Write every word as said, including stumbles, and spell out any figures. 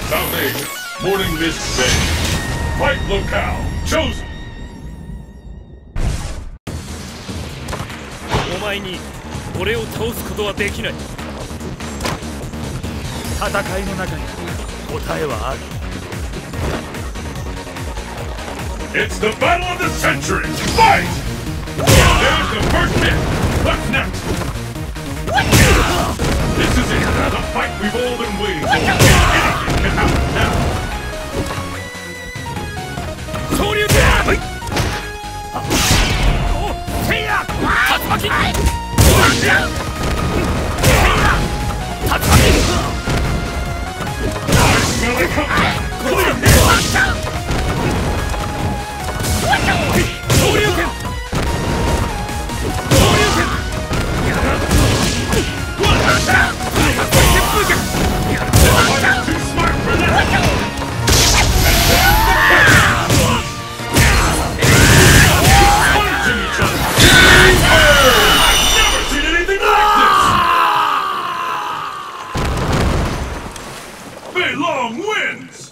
Foundation, morning mist bay. Fight locale, chosen! お前に俺を倒すことはできない。戦いの中に答えはある。 It's the battle of the century! Fight! There's the first hit! What's next? This is it! The fight we've all been waiting for! Anything can happen now! 昇竜拳！せいや！竜巻！せいや！竜巻！ I smell it coming! Clear hit! 昇竜拳！昇竜拳！ Too smart for that! Punching each other! I've never seen anything like this! Fei Long wins!